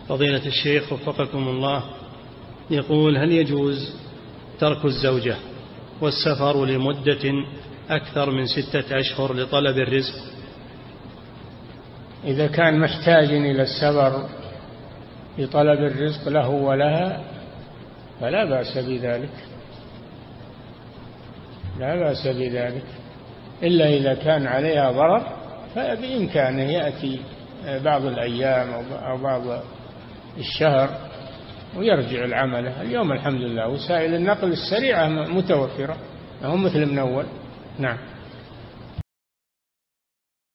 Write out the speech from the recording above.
فضيلة الشيخ وفقكم الله، يقول: هل يجوز ترك الزوجة والسفر لمدة أكثر من 6 أشهر لطلب الرزق؟ إذا كان محتاج إلى السفر لطلب الرزق له ولها فلا بأس بذلك، لا بأس بذلك، إلا إذا كان عليها ضرر فبإمكانه يأتي بعض الأيام أو بعض الشهر ويرجع العمل. اليوم الحمد لله وسائل النقل السريعة متوفرة، هم مثل من أول. نعم.